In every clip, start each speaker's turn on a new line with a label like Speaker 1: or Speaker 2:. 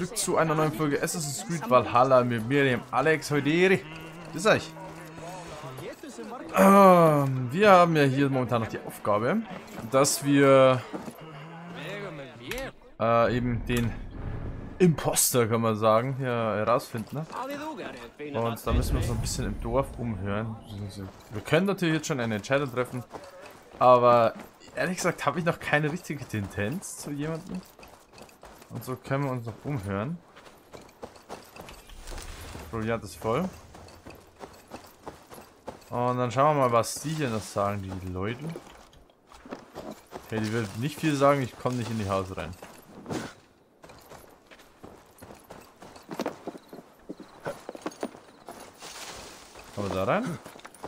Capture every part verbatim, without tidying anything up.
Speaker 1: zurück zu einer neuen Folge Assassin's Creed Valhalla mit mir, dem Alex. Heute ist euch. Ähm, wir haben ja hier momentan noch die Aufgabe, dass wir äh, eben den Imposter, kann man sagen, hier herausfinden. Ne? Und da müssen wir uns noch ein bisschen im Dorf umhören. Wir können natürlich jetzt schon eine Entscheidung treffen, aber ehrlich gesagt habe ich noch keine richtige Tendenz zu jemandem. Und so können wir uns noch umhören. Proviant ist voll. Und dann schauen wir mal, was die hier noch sagen, die Leute. Okay, die wird nicht viel sagen, ich komme nicht in die Haus rein. Kommen wir da rein?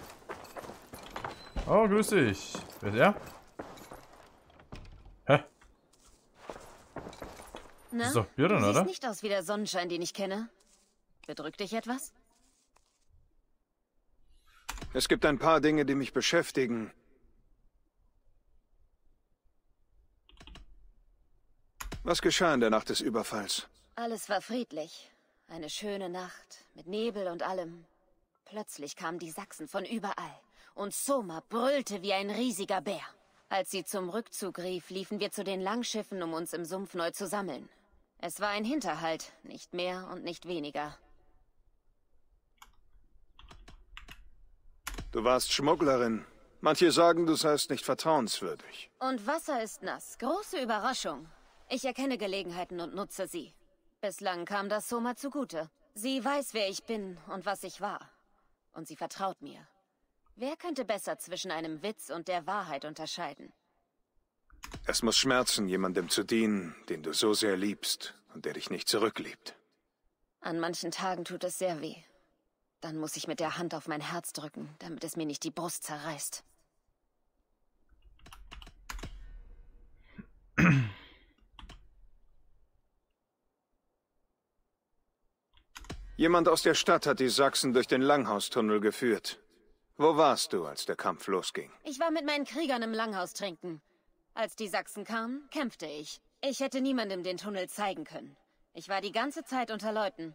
Speaker 1: Oh, grüß dich. Wer ist er? Hä?
Speaker 2: Na,
Speaker 1: das ist doch Björn,
Speaker 2: du
Speaker 1: oder?
Speaker 2: siehst nicht aus wie der Sonnenschein, den ich kenne. Bedrückt dich etwas?
Speaker 3: Es gibt ein paar Dinge, die mich beschäftigen. Was geschah in der Nacht des Überfalls?
Speaker 2: Alles war friedlich. Eine schöne Nacht, mit Nebel und allem. Plötzlich kamen die Sachsen von überall. Und Soma brüllte wie ein riesiger Bär. Als sie zum Rückzug rief, liefen wir zu den Langschiffen, um uns im Sumpf neu zu sammeln. Es war ein Hinterhalt, nicht mehr und nicht weniger.
Speaker 3: Du warst Schmugglerin. Manche sagen, du seist nicht vertrauenswürdig.
Speaker 2: Und Wasser ist nass. Große Überraschung. Ich erkenne Gelegenheiten und nutze sie. Bislang kam das Soma zugute. Sie weiß, wer ich bin und was ich war. Und sie vertraut mir. Wer könnte besser zwischen einem Witz und der Wahrheit unterscheiden?
Speaker 3: Es muss schmerzen, jemandem zu dienen, den du so sehr liebst und der dich nicht zurückliebt.
Speaker 2: An manchen Tagen tut es sehr weh. Dann muss ich mit der Hand auf mein Herz drücken, damit es mir nicht die Brust zerreißt.
Speaker 3: Jemand aus der Stadt hat die Sachsen durch den Langhaustunnel geführt. Wo warst du, als der Kampf losging?
Speaker 2: Ich war mit meinen Kriegern im Langhaus trinken. Als die Sachsen kamen, kämpfte ich. Ich hätte niemandem den Tunnel zeigen können. Ich war die ganze Zeit unter Leuten.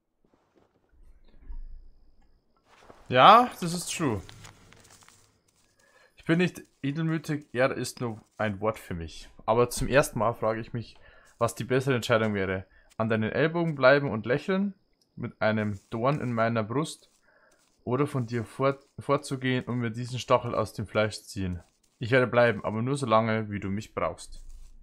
Speaker 1: Ja, das ist true. Ich bin nicht edelmütig, er ist nur ein Wort für mich. Aber zum ersten Mal frage ich mich, was die bessere Entscheidung wäre. An deinen Ellbogen bleiben und lächeln, mit einem Dorn in meiner Brust, oder von dir fort, fortzugehen und mir diesen Stachel aus dem Fleisch ziehen. Ich werde bleiben, aber nur so lange, wie du mich brauchst.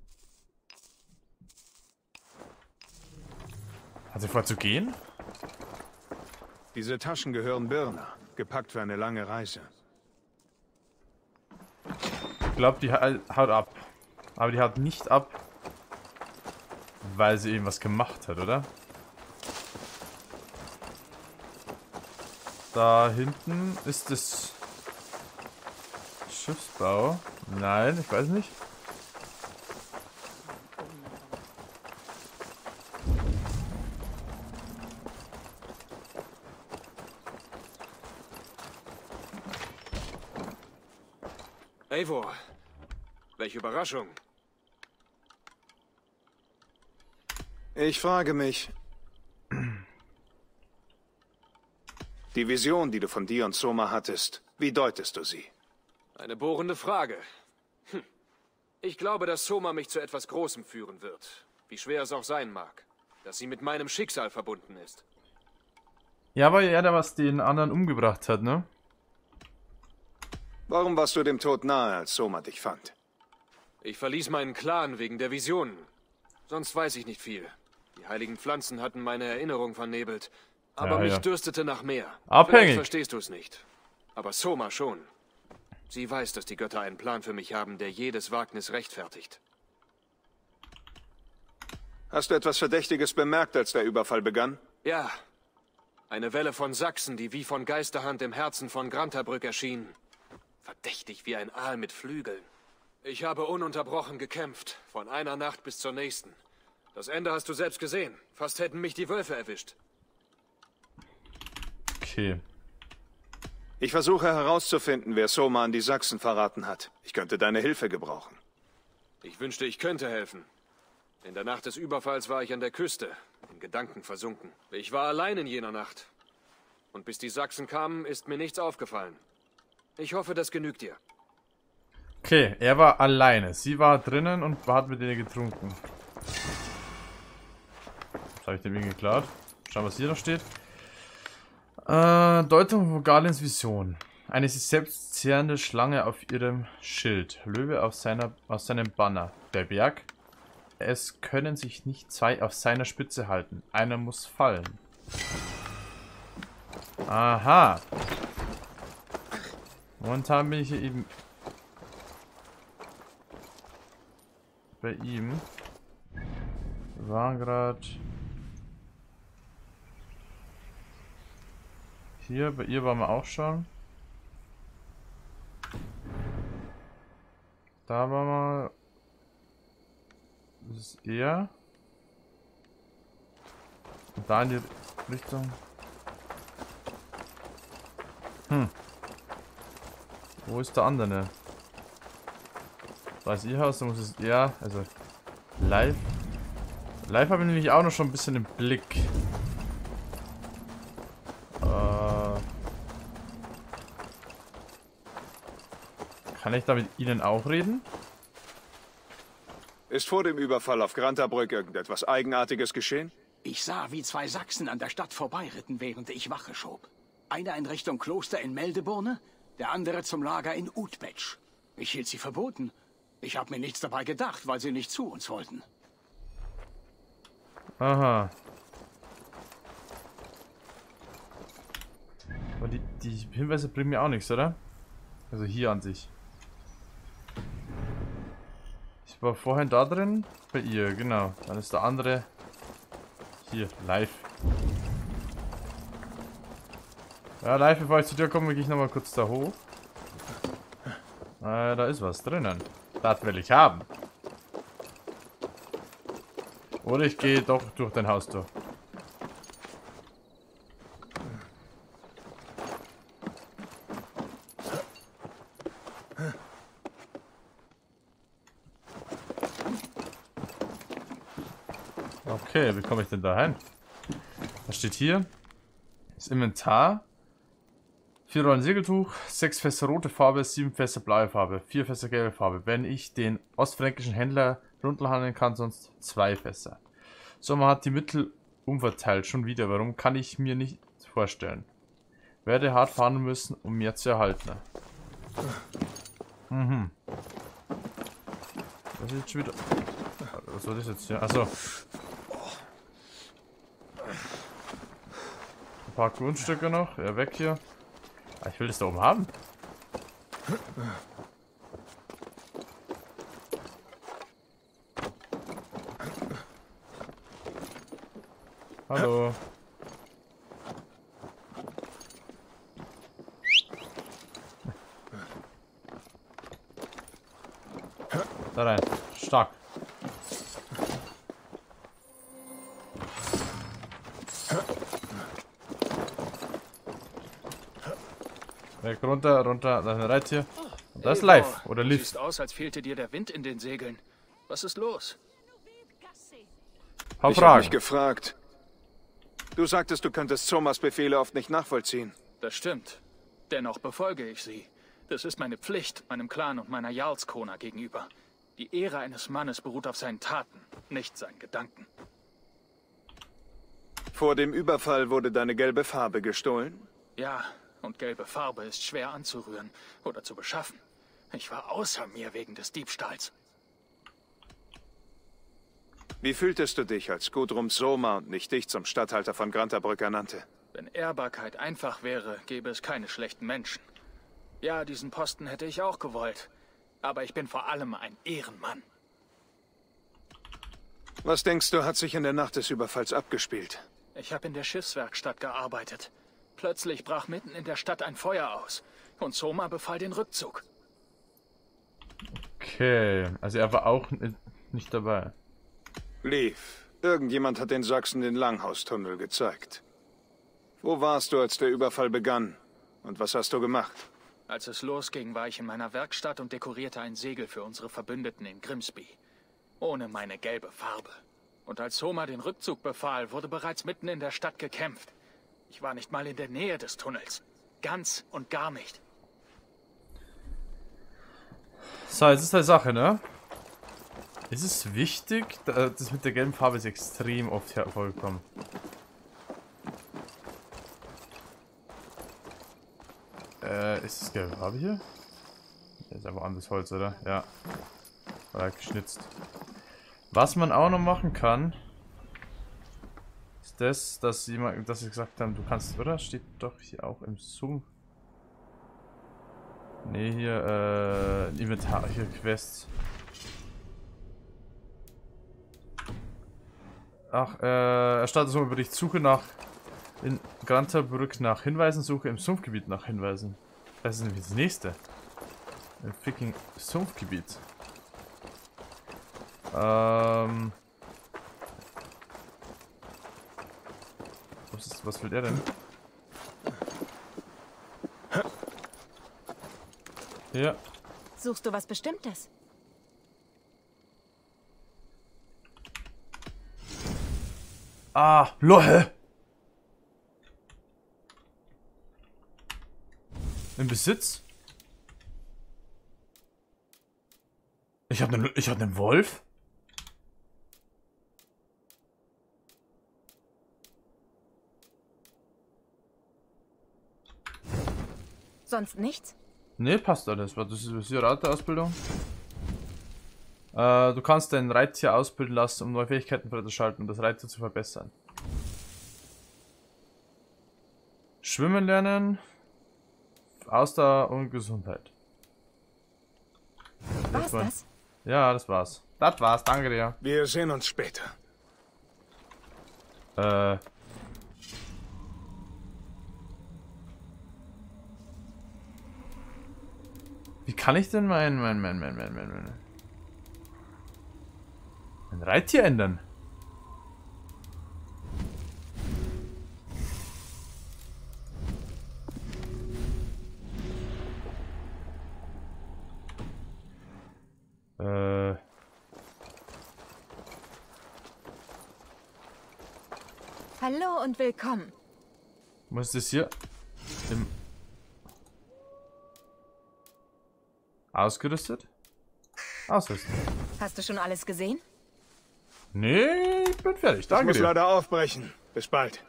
Speaker 1: Hat sie vor zu gehen?
Speaker 3: Diese Taschen gehören Birna, gepackt für eine lange Reise.
Speaker 1: Ich glaube, die haut ab. Aber die haut nicht ab, weil sie eben was gemacht hat, oder? Da hinten ist das Schiffsbau. Nein, ich weiß nicht.
Speaker 4: Eivor, welche Überraschung.
Speaker 3: Ich frage mich... Die Vision, die du von dir und Soma hattest, wie deutest du sie?
Speaker 4: Eine bohrende Frage. Hm. Ich glaube, dass Soma mich zu etwas Großem führen wird. Wie schwer es auch sein mag. Dass sie mit meinem Schicksal verbunden ist.
Speaker 1: Ja, weil er da was den anderen umgebracht hat, ne?
Speaker 3: Warum warst du dem Tod nahe, als Soma dich fand?
Speaker 4: Ich verließ meinen Clan wegen der Visionen. Sonst weiß ich nicht viel. Die heiligen Pflanzen hatten meine Erinnerung vernebelt. Aber
Speaker 1: ja,
Speaker 4: mich
Speaker 1: ja.
Speaker 4: dürstete nach mehr.
Speaker 1: Abhängig.
Speaker 4: Vielleicht verstehst du es nicht. Aber Soma schon. Sie weiß, dass die Götter einen Plan für mich haben, der jedes Wagnis rechtfertigt.
Speaker 3: Hast du etwas Verdächtiges bemerkt, als der Überfall begann?
Speaker 4: Ja. Eine Welle von Sachsen, die wie von Geisterhand im Herzen von Grantabrück erschien. Verdächtig wie ein Aal mit Flügeln. Ich habe ununterbrochen gekämpft, von einer Nacht bis zur nächsten. Das Ende hast du selbst gesehen. Fast hätten mich die Wölfe erwischt.
Speaker 1: Okay.
Speaker 3: Ich versuche herauszufinden, wer Soma an die Sachsen verraten hat. Ich könnte deine Hilfe gebrauchen.
Speaker 4: Ich wünschte, ich könnte helfen. In der Nacht des Überfalls war ich an der Küste, in Gedanken versunken. Ich war allein in jener Nacht. Und bis die Sachsen kamen, ist mir nichts aufgefallen. Ich hoffe, das genügt dir.
Speaker 1: Okay, er war alleine. Sie war drinnen und hat mit denen getrunken. Das habe ich dem irgendwie geklaut. Schauen, was hier noch steht. Äh, Deutung von Galens Vision. Eine sich selbst zehrende Schlange auf ihrem Schild. Löwe auf seiner, aus seinem Banner. Der Berg. Es können sich nicht zwei auf seiner Spitze halten. Einer muss fallen. Aha. Momentan bin ich hier eben bei ihm. Wir waren gerade hier. Bei ihr waren wir auch schon. Da waren wir. Das ist er. Und da in die Richtung. Hm. Wo ist der andere? Da ist ihr Haus, da muss es eher. Also. Live. Live habe ich nämlich auch noch schon ein bisschen im Blick. Äh. Kann ich da mit Ihnen auch reden?
Speaker 3: Ist vor dem Überfall auf Grantabrück irgendetwas Eigenartiges geschehen?
Speaker 5: Ich sah, wie zwei Sachsen an der Stadt vorbeiritten, während ich Wache schob. Einer in Richtung Kloster in Meldeburne, der andere zum Lager in Utbetsch. Ich hielt sie verboten. Ich habe mir nichts dabei gedacht, weil sie nicht zu uns wollten.
Speaker 1: Aha. Aber die, die Hinweise bringen mir auch nichts, oder? Also hier an sich. Ich war vorhin da drin. Bei ihr, genau. Dann ist der andere hier, live. Ja, live, bevor ich zu dir komme, gehe ich nochmal kurz da hoch. Äh, da ist was drinnen. Das will ich haben. Oder ich gehe doch durch dein Haus durch. Okay, wie komme ich denn da hin? Was steht hier? Das Inventar. Vier Rollen Segeltuch, sechs Fässer rote Farbe, sieben Fässer blaue Farbe, vier Fässer gelbe Farbe. Wenn ich den ostfränkischen Händler runterhandeln kann, sonst zwei Fässer. So, man hat die Mittel umverteilt. Schon wieder. Warum kann ich mir nicht vorstellen? Werde hart fahren müssen, um mehr zu erhalten. Mhm. Was ist jetzt schon wieder? Was soll das jetzt hier? Achso. Ein paar Grundstücke noch. Ja, weg hier. Ah, ich will das da oben haben. Hallo. Da rein. Stark. Weg, runter, runter, da ist ein Reittier. Und das ist live, oder lief.
Speaker 6: Sieht aus, als fehlte dir der Wind in den Segeln. Was ist los?
Speaker 1: Hau
Speaker 3: Ich habe mich
Speaker 1: Fragen.
Speaker 3: gefragt. Du sagtest, du könntest Somas Befehle oft nicht nachvollziehen.
Speaker 6: Das stimmt. Dennoch befolge ich sie. Das ist meine Pflicht, meinem Clan und meiner Jarlskona gegenüber. Die Ehre eines Mannes beruht auf seinen Taten, nicht seinen Gedanken.
Speaker 3: Vor dem Überfall wurde deine gelbe Farbe gestohlen?
Speaker 6: Ja, und gelbe Farbe ist schwer anzurühren oder zu beschaffen. Ich war außer mir wegen des Diebstahls.
Speaker 3: Wie fühltest du dich, als Gudrun Soma und nicht dich zum Statthalter von Grantabrück ernannte?
Speaker 6: Wenn Ehrbarkeit einfach wäre, gäbe es keine schlechten Menschen. Ja, diesen Posten hätte ich auch gewollt. Aber ich bin vor allem ein Ehrenmann.
Speaker 3: Was denkst du, hat sich in der Nacht des Überfalls abgespielt?
Speaker 6: Ich habe in der Schiffswerkstatt gearbeitet. Plötzlich brach mitten in der Stadt ein Feuer aus. Und Soma befahl den Rückzug.
Speaker 1: Okay, also er war auch nicht dabei.
Speaker 3: Lief. Irgendjemand hat den Sachsen den Langhaustunnel gezeigt. Wo warst du, als der Überfall begann? Und was hast du gemacht?
Speaker 6: Als es losging, war ich in meiner Werkstatt und dekorierte ein Segel für unsere Verbündeten in Grimsby. ohne meine gelbe Farbe. Und als Soma den Rückzug befahl, wurde bereits mitten in der Stadt gekämpft. Ich war nicht mal in der Nähe des Tunnels. Ganz und gar nicht.
Speaker 1: So, jetzt ist eine Sache, ne? Es ist wichtig, das mit der gelben Farbe ist extrem oft vorgekommen. Äh, ist das gelbe Farbe hier? Das ist einfach anderes Holz, oder? Ja. Oder geschnitzt. Was man auch noch machen kann, ist das, dass jemand, dass sie gesagt haben, du kannst, oder? Steht doch hier auch im Zoom. Ne, hier, äh, Inventar, hier Quests. Ach, äh, erstattet so einen Bericht. Suche nach, in Granterbrück nach Hinweisen, Suche im Sumpfgebiet nach Hinweisen. Das ist nämlich das nächste. Im freaking Sumpfgebiet. Ähm. Was, ist, was will der denn? Ja.
Speaker 2: Suchst du was Bestimmtes?
Speaker 1: Ah, lol. Im Besitz? Ich hab nen, ich hab nen Wolf?
Speaker 2: Sonst nichts?
Speaker 1: Ne, passt alles. Das ist die Reiterausbildung. Äh, du kannst dein Reittier ausbilden lassen, um neue Fähigkeiten freizuschalten, um das Reittier zu verbessern. Schwimmen lernen. Ausdauer und Gesundheit.
Speaker 2: War's das?
Speaker 1: Ja, das war's. Das war's, danke dir.
Speaker 3: Wir sehen uns später.
Speaker 1: Äh. Wie kann ich denn mein, mein, mein, mein, mein, mein, mein, mein Reittier ändern? Äh.
Speaker 2: Hallo und willkommen.
Speaker 1: Was ist das hier? Im Ausgerüstet? Ausrüsten.
Speaker 2: Hast du schon alles gesehen?
Speaker 1: Nee, ich bin fertig.
Speaker 3: Ich
Speaker 1: Danke
Speaker 3: muss
Speaker 1: dir.
Speaker 3: leider aufbrechen. Bis bald.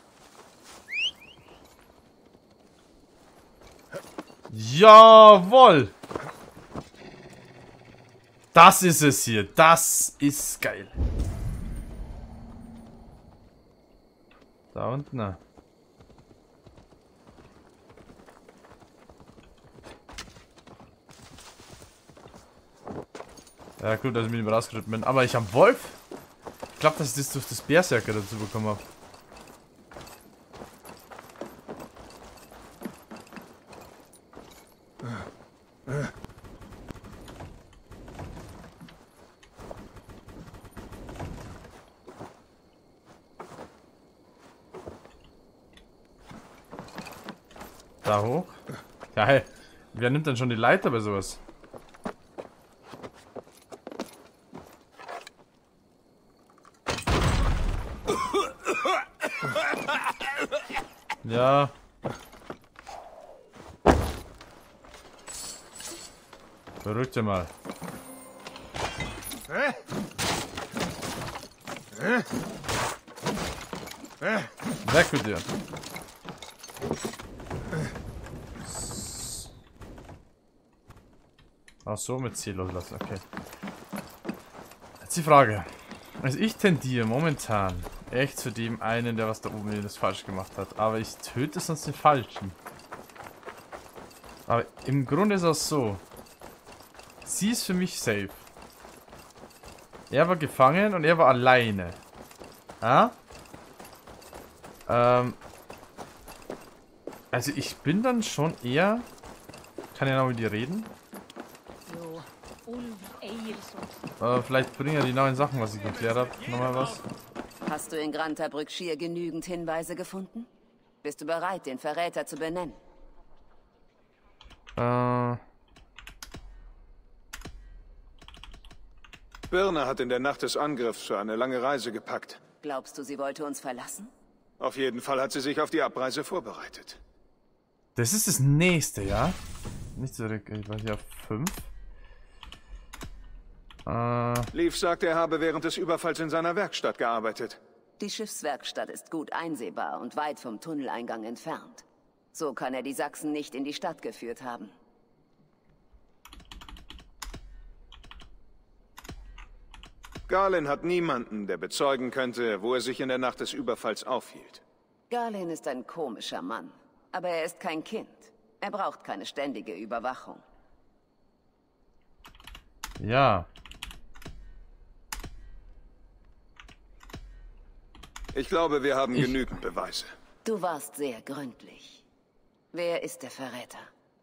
Speaker 1: Jawohl! Das ist es hier. Das ist geil. Da unten. Na. Ja gut, dass ich mit ihm rausgeritten bin. Aber ich habe Wolf. Ich glaube, dass ich das durch das Berserker dazu bekommen habe. Da hoch. Ja, hey. Wer nimmt denn schon die Leiter bei sowas? Ja. Beruhig dich mal. Weg mit dir. Ach so, mit Ziel loslassen, okay. Jetzt die Frage. Also ich tendiere momentan echt zu dem einen, der was da oben das falsch gemacht hat. Aber ich töte sonst den Falschen. Aber im Grunde ist es so. Sie ist für mich safe. Er war gefangen und er war alleine. Ja? Ähm. Also ich bin dann schon eher... Kann ja noch mit dir reden? Äh, vielleicht bringen ja die neuen Sachen, was ich geklärt habe, nochmal was.
Speaker 2: Hast du in Granterbrück schier genügend Hinweise gefunden? Bist du bereit, den Verräter zu benennen?
Speaker 1: Äh.
Speaker 3: Birna hat in der Nacht des Angriffs für eine lange Reise gepackt.
Speaker 2: Glaubst du, sie wollte uns verlassen?
Speaker 3: Auf jeden Fall hat sie sich auf die Abreise vorbereitet.
Speaker 1: Das ist das nächste, ja? Nicht zurück, ich weiß nicht, auf fünf. Äh.
Speaker 3: Leaf sagt, er habe während des Überfalls in seiner Werkstatt gearbeitet.
Speaker 2: Die Schiffswerkstatt ist gut einsehbar und weit vom Tunneleingang entfernt. So kann er die Sachsen nicht in die Stadt geführt haben.
Speaker 3: Galen hat niemanden, der bezeugen könnte, wo er sich in der Nacht des Überfalls aufhielt.
Speaker 2: Galen ist ein komischer Mann, aber er ist kein Kind. Er braucht keine ständige Überwachung.
Speaker 1: Ja.
Speaker 3: Ich glaube, wir haben
Speaker 1: Ich-
Speaker 3: genügend Beweise.
Speaker 2: Du warst sehr gründlich. Wer ist der Verräter?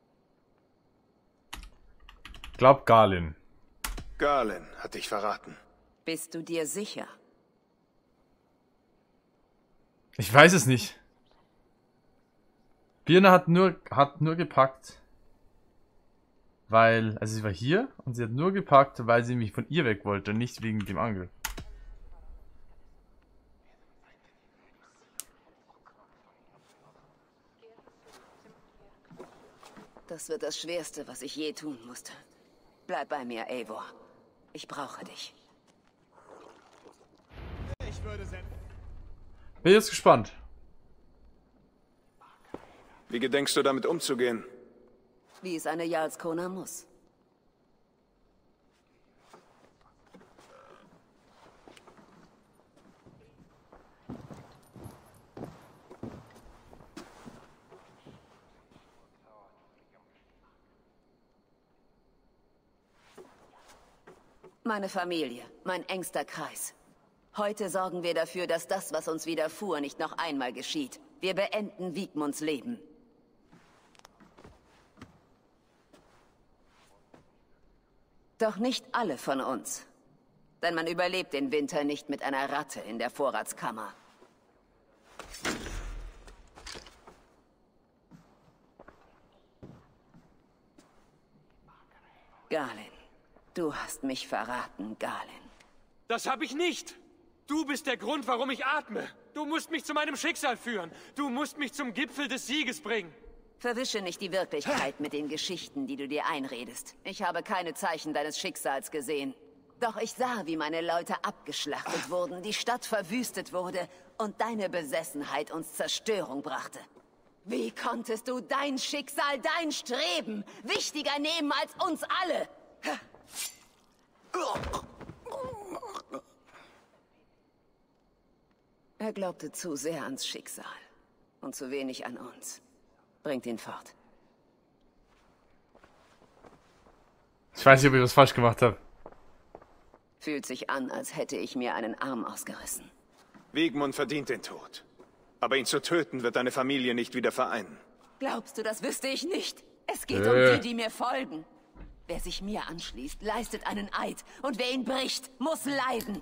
Speaker 1: Glaub Galen.
Speaker 3: Galen hat dich verraten.
Speaker 2: Bist du dir sicher?
Speaker 1: Ich weiß es nicht. Birna hat nur, hat nur gepackt, weil, also sie war hier und sie hat nur gepackt, weil sie mich von ihr weg wollte, nicht wegen dem Angriff.
Speaker 2: Das wird das Schwerste, was ich je tun musste. Bleib bei mir, Eivor. Ich brauche dich.
Speaker 1: Bin jetzt gespannt.
Speaker 3: Wie gedenkst du damit umzugehen?
Speaker 2: Wie es eine Jarlskona muss. Meine Familie, mein engster Kreis. Heute sorgen wir dafür, dass das, was uns widerfuhr, nicht noch einmal geschieht. Wir beenden Wigmunds Leben. Doch nicht alle von uns. Denn man überlebt den Winter nicht mit einer Ratte in der Vorratskammer. Galen, du hast mich verraten, Galen.
Speaker 4: Das habe ich nicht. Du bist der Grund, warum ich atme. Du musst mich zu meinem Schicksal führen. Du musst mich zum Gipfel des Sieges bringen.
Speaker 2: Verwische nicht die Wirklichkeit mit den Geschichten, die du dir einredest. Ich habe keine Zeichen deines Schicksals gesehen. Doch ich sah, wie meine Leute abgeschlachtet wurden, die Stadt verwüstet wurde und deine Besessenheit uns Zerstörung brachte. Wie konntest du dein Schicksal, dein Streben wichtiger nehmen als uns alle? Er glaubte zu sehr ans Schicksal und zu wenig an uns. Bringt ihn fort.
Speaker 1: Ich weiß nicht, ob ich was falsch gemacht habe.
Speaker 2: Fühlt sich an, als hätte ich mir einen Arm ausgerissen.
Speaker 3: Wigmund verdient den Tod. Aber ihn zu töten, wird deine Familie nicht wieder vereinen.
Speaker 2: Glaubst du, das wüsste ich nicht? Es geht
Speaker 1: Äh.
Speaker 2: um die, die mir folgen. Wer sich mir anschließt, leistet einen Eid. Und wer ihn bricht, muss leiden.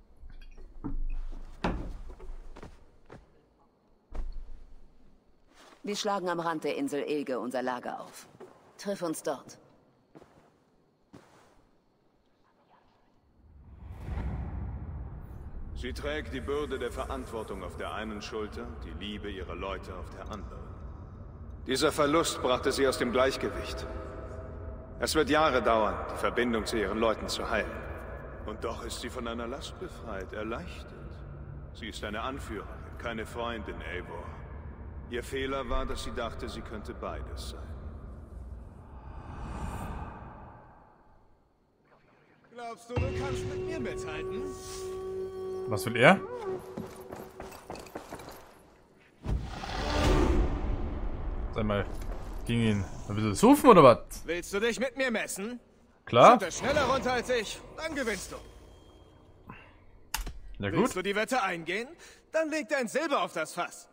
Speaker 2: Wir schlagen am Rand der Insel Ilge unser Lager auf. Triff uns dort.
Speaker 3: Sie trägt die Bürde der Verantwortung auf der einen Schulter, die Liebe ihrer Leute auf der anderen. Dieser Verlust brachte sie aus dem Gleichgewicht. Es wird Jahre dauern, die Verbindung zu ihren Leuten zu heilen. Und doch ist sie von einer Last befreit, erleichtert. Sie ist eine Anführerin, keine Freundin, Eivor. Ihr Fehler war, dass sie dachte, sie könnte beides sein.
Speaker 7: Glaubst du, du kannst mit mir mithalten?
Speaker 1: Was will er? Sag mal, ging ihn ein bisschen suchen oder was?
Speaker 7: Willst du dich mit mir messen?
Speaker 1: Klar?
Speaker 7: Sind er schneller runter als ich? Dann gewinnst du.
Speaker 1: Ja
Speaker 7: Willst
Speaker 1: gut.
Speaker 7: du die Wette eingehen? Dann leg dein Silber auf das Fass.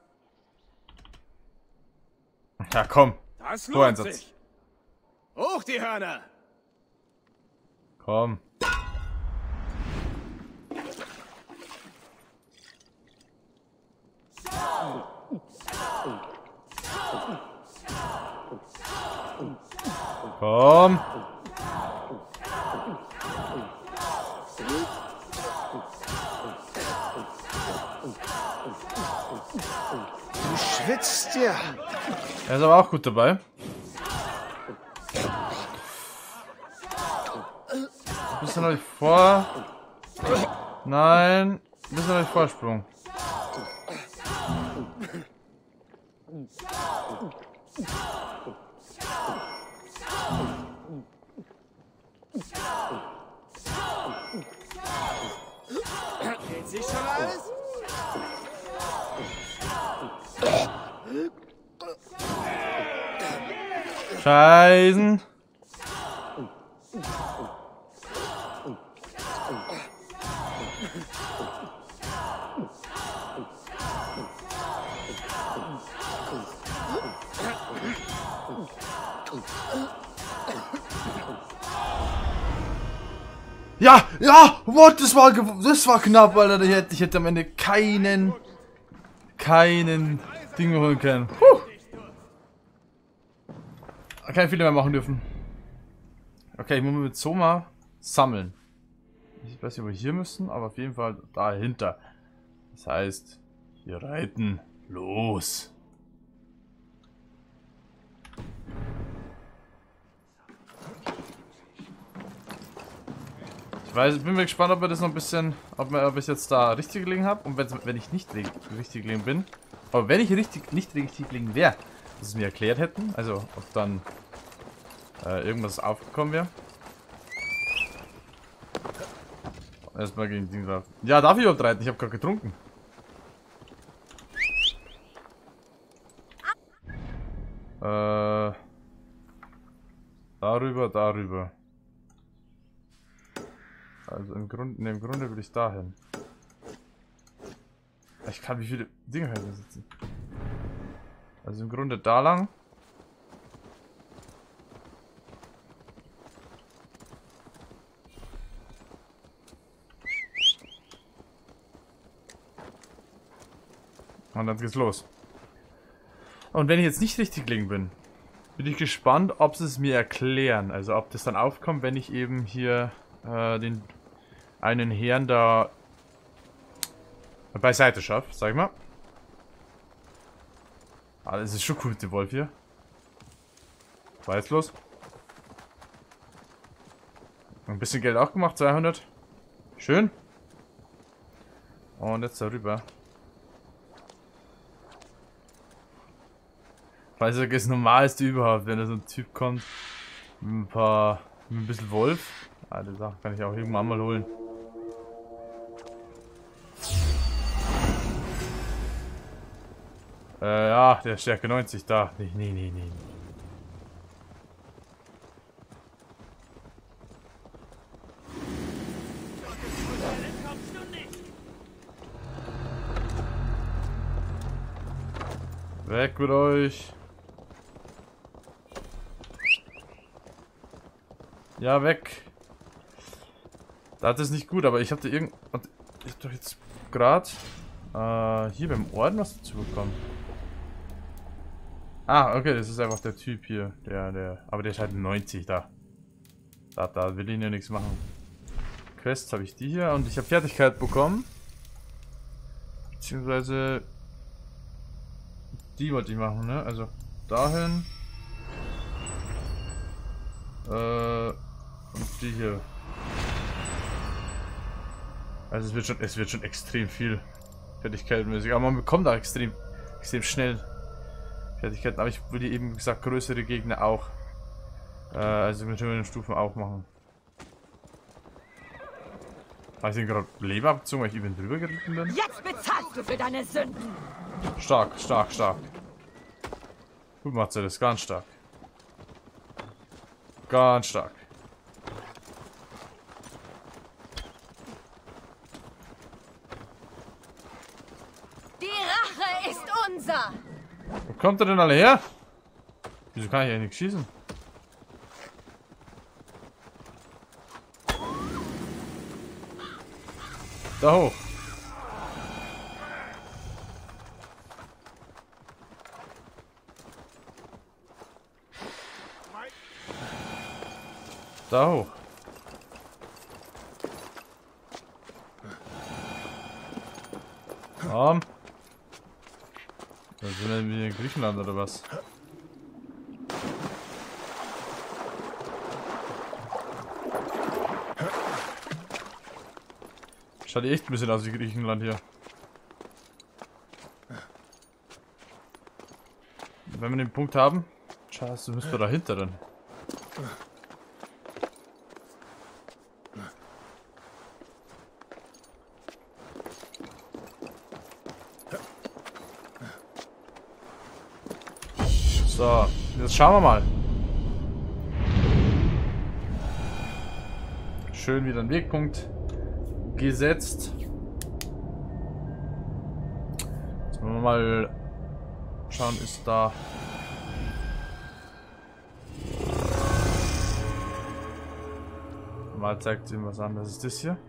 Speaker 1: Ja komm.
Speaker 7: Das
Speaker 1: So
Speaker 7: lohnt
Speaker 1: ein Satz.
Speaker 7: sich. Hoch die Hörner!
Speaker 1: Komm. Komm.
Speaker 7: Du schwitzt ja.
Speaker 1: Er ist aber auch gut dabei. Bisschen noch nicht vor. Nein. Bisschen noch nicht Vorsprung.
Speaker 7: Geht sich schon alles?
Speaker 1: Scheißen. Ja, ja, what, das war, das war knapp, Alter. Ich hätte, ich hätte am Ende keinen, keinen Ding holen können. Puh. Keine Fehler mehr machen dürfen. Okay, ich muss mit Soma sammeln. Ich weiß nicht, ob wir hier müssen, aber auf jeden Fall dahinter. Das heißt, wir reiten los. Ich weiß, ich bin mir gespannt, ob wir das noch ein bisschen, ob, wir, ob ich jetzt da richtig gelegen habe und wenn, wenn ich nicht richtig gelegen bin. Aber wenn ich richtig nicht richtig gelegen wäre, dass sie mir erklärt hätten, also ob dann äh, irgendwas aufgekommen wäre. Erstmal gegen Ding drauf. Ja, darf ich überhaupt reiten? Ich habe gerade getrunken. Äh, darüber, darüber. Also im Grunde, ne, im Grunde will ich dahin. Ich kann, wie viele Dinge kann ich da sitzen? Also im Grunde da lang. Und dann geht's los. Und wenn ich jetzt nicht richtig gelegen bin, bin ich gespannt, ob sie es mir erklären. Also ob das dann aufkommt, wenn ich eben hier äh, den einen Herrn da beiseite schaffe, sag ich mal. Ah, das ist schon cool mit dem Wolf hier. War jetzt los. Ein bisschen Geld auch gemacht, zweihundert. Schön. Und jetzt darüber. Weiß ich, das Normalste überhaupt, wenn da so ein Typ kommt. Mit ein paar. Mit ein bisschen Wolf. Ah, die Sache kann ich auch irgendwann mal holen. Äh, ja, der Stärke neunzig da. Nee, nee, nee, nee. Weg mit euch. Ja, weg. Das ist nicht gut, aber ich hatte irgend... Ich hab doch jetzt gerade äh, hier beim Orden was dazu bekommen. Ah, okay, das ist einfach der Typ hier. Der, der... Aber der ist halt neunzig da. Da, da will ich ja nichts machen. Quests habe ich die hier und ich habe Fertigkeit bekommen. Beziehungsweise... Die wollte ich machen, ne? Also dahin. Äh, und die hier. Also es wird schon, es wird schon extrem viel Fertigkeitenmäßig. Aber man bekommt da extrem, extrem schnell Fertigkeiten. Aber ich will die eben, wie gesagt, größere Gegner auch. Äh, also mit höheren Stufen auch machen. Habe ich den gerade Leben abgezogen, weil ich über ihn drüber geritten bin?
Speaker 8: Jetzt bezahlst du für deine Sünden!
Speaker 1: Stark, stark, stark. Gut macht sie das, ganz stark. Ganz stark.
Speaker 8: Die Rache ist unser!
Speaker 1: Wo kommt er denn alle her? Wieso kann ich ja nicht schießen? Da hoch. Da hoch. Komm. Da sind wir wieder in Griechenland oder was? Schaut echt ein bisschen aus wie Griechenland hier. Wenn wir den Punkt haben, scheiße, müssen wir dahinter dann. So, jetzt schauen wir mal. Schön wieder ein Wegpunkt gesetzt. Jetzt wollen wir mal schauen, ist da... Mal zeigt ihm was an. Was ist das hier?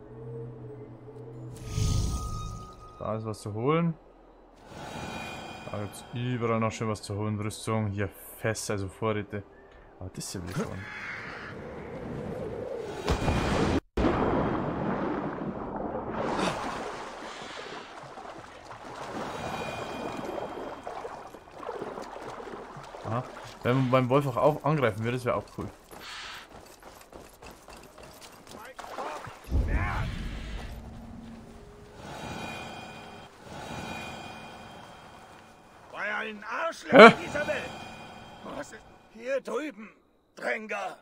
Speaker 1: Da ist was zu holen. Da gibt es überall noch schön was zu holen. Rüstung, hier Fässer, also Vorräte. Aber das hier will ich holen. Aha. Wenn man beim Wolf auch, auch angreifen würde, das wäre auch cool.
Speaker 7: Hä? Dieser Welt. Was ist hier drüben, Dränger?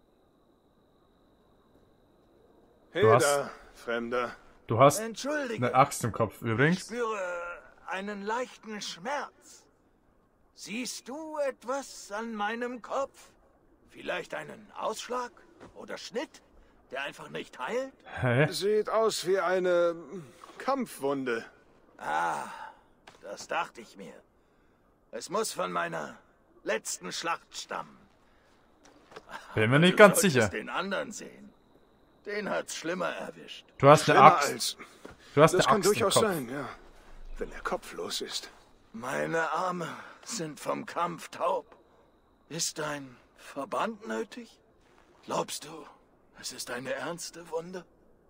Speaker 3: Hey
Speaker 1: Du hast-
Speaker 3: da, Fremder.
Speaker 1: Du hast
Speaker 7: Entschuldige,
Speaker 1: eine Axt im Kopf
Speaker 7: ich
Speaker 1: übrigens.
Speaker 7: spüre einen leichten Schmerz. Siehst du etwas an meinem Kopf? Vielleicht einen Ausschlag oder Schnitt, der einfach nicht heilt?
Speaker 1: Hä?
Speaker 3: Sieht aus wie eine Kampfwunde.
Speaker 7: Ah, das dachte ich mir. Es muss von meiner letzten Schlacht stammen.
Speaker 1: Bin mir nicht
Speaker 7: Du
Speaker 1: ganz
Speaker 7: solltest
Speaker 1: sicher.
Speaker 7: den anderen sehen. Den hat's schlimmer erwischt.
Speaker 1: Du hast eine
Speaker 3: Schlimmer
Speaker 1: Axt.
Speaker 3: als...
Speaker 1: Du hast
Speaker 3: Das
Speaker 1: eine
Speaker 3: kann
Speaker 1: Axt im
Speaker 3: durchaus
Speaker 1: Kopf.
Speaker 3: sein, ja. Wenn er kopflos ist.
Speaker 7: Meine Arme sind vom Kampf taub. Ist ein Verband nötig? Glaubst du, es ist eine ernste Wunde?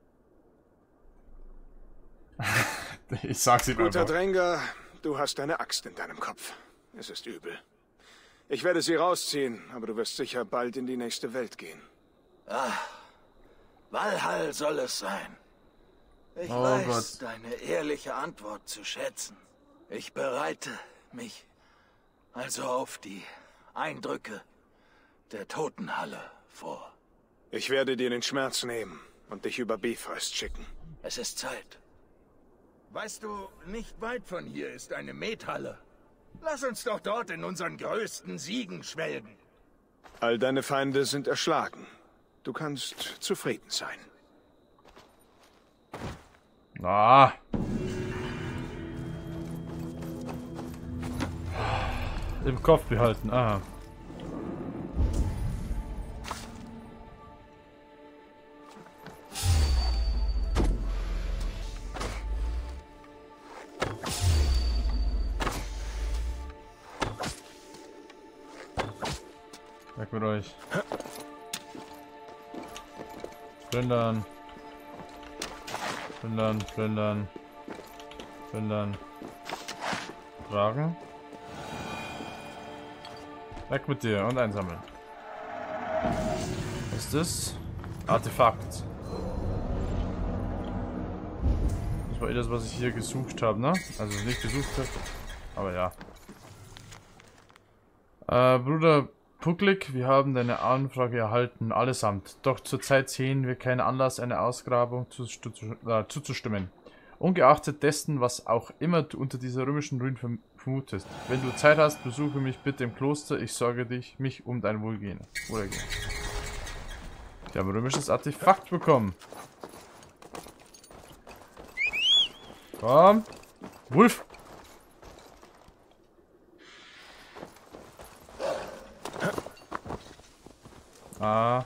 Speaker 1: Ich sag's ihm
Speaker 3: Guter
Speaker 1: einfach.
Speaker 3: Dränger, du hast eine Axt in deinem Kopf. Es ist übel. Ich werde sie rausziehen, aber du wirst sicher bald in die nächste Welt gehen.
Speaker 7: Valhall soll es sein. Ich
Speaker 1: Oh
Speaker 7: weiß
Speaker 1: Gott.
Speaker 7: deine ehrliche Antwort zu schätzen. Ich bereite mich also auf die Eindrücke der Totenhalle vor.
Speaker 3: Ich werde dir den Schmerz nehmen und dich über Bifrost schicken.
Speaker 7: Es ist Zeit. Weißt du, nicht weit von hier ist eine Methalle. Lass uns doch dort in unseren größten Siegen schwelgen.
Speaker 3: All deine Feinde sind erschlagen. Du kannst zufrieden sein.
Speaker 1: Ah. Im Kopf behalten. Aha. Weg mit euch. Plündern. Plündern, plündern. Plündern. Tragen. Weg mit dir und einsammeln. Was ist das? Artefakt. Das war eh das, was ich hier gesucht habe, ne? Also nicht gesucht habe. Aber ja. Äh, Bruder Pucklig, wir haben deine Anfrage erhalten, allesamt. Doch zurzeit sehen wir keinen Anlass, eine Ausgrabung zu, zu, äh, zuzustimmen. Ungeachtet dessen, was auch immer du unter dieser römischen Ruine verm vermutest. Wenn du Zeit hast, besuche mich bitte im Kloster. Ich sorge dich, mich um dein Wohlgehen. Wohlergehen. Ich habe ein römisches Artefakt bekommen. Komm. Wolf. Ah.